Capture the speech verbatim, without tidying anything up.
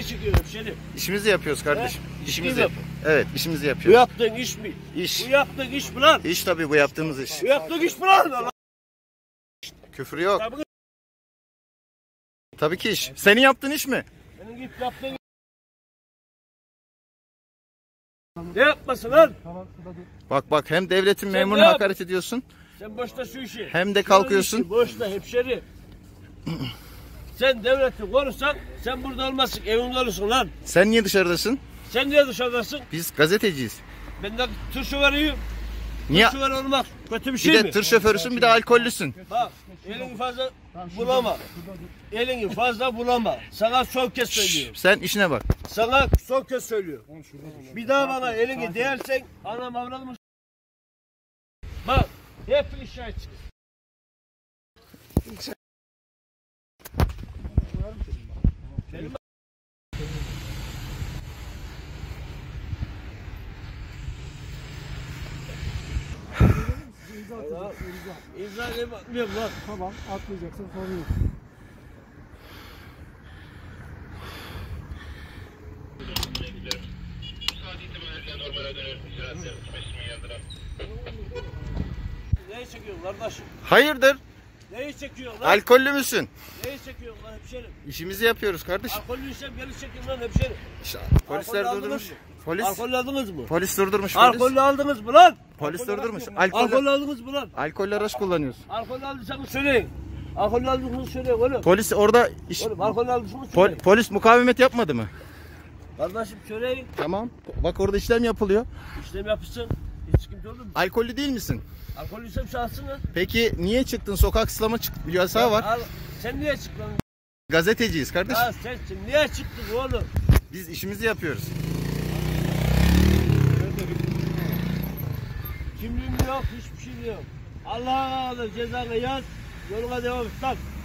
çekiyor hemşerim? İşimizi yapıyoruz kardeşim. He? İşimizi Yap. Evet, işimizi Bu yapıyoruz. yaptığın iş mi? İş. Bu yaptığın iş mi lan? İş tabii, bu yaptığımız iş. Bu yaptığın iş mi lan? Küfür yok. Tabii, Tabii ki iş. Senin yaptığın iş mi? senin git yaptığın ne yapmasın lan? Bak bak, hem devletin Sen memuruna ne yap- hakaret ediyorsun. Sen boşta şu işi. Hem de Şu kalkıyorsun. işi boşta hemşeri. Sen devleti korursan sen burada olmazsın, evinde olursun lan. Sen niye dışarıdasın? Sen niye dışarıdasın? Biz gazeteciyiz. Ben de tır şoförüyüm. Niye? Tır şoförü olmak kötü bir Bir şey de mi? tır şoförüsün, bir de alkollüsün. Bak, elini fazla bulama. Elini fazla bulama. Sana son kez söylüyorum. Sen işine bak. Sana son kez söylüyorum. Bir daha bana elini değersen anam avradım. Bak, hep işe çık. İnsan ne bakmıyorum lan. Tamam, atlayacaksın, sorun yok. Neyi çekiyorsun kardeşim? Hayırdır? Neyi çekiyorsun lan? Alkollü müsün? Neyi çekiyorsun lan hemşerim? İşimizi yapıyoruz kardeşim. Alkollüysem geri çekin lan hemşerim. İşte polisler Alkollü durdurmuş. aldınız mı? Polis Alkol aldınız mı? polis durdurmuş polis. Alkollü aldınız mı lan? Polis Alkollü durdurmuş. aldınız mı? Alkollü, Alkollü aldınız mı lan? alkollü araç kullanıyorsun. Alkollü aldıysanız söyleyin. Alkollü aldıysanız söyleyin oğlum. Polis orada iş, Oğlum alkollü aldıysanız pol- söyleyin. polis mukavemet yapmadı mı? Kardeşim söyleyin. Tamam. Bak orada işlem yapılıyor. İşlem yapışsın. Hiç sıkıntı olur mu? Alkollü değil misin? Alkollüysem şahsın lan. Peki niye çıktın? Sokak ıslama çık yasağı var. Al, sen niye çıktın? Gazeteciyiz kardeşim. Ya sen sen niye çıktın oğlum? Biz işimizi yapıyoruz. Kimliğim yok, hiçbir şey yok. Allah Allah cezanı yaz, yoluna devam et lan.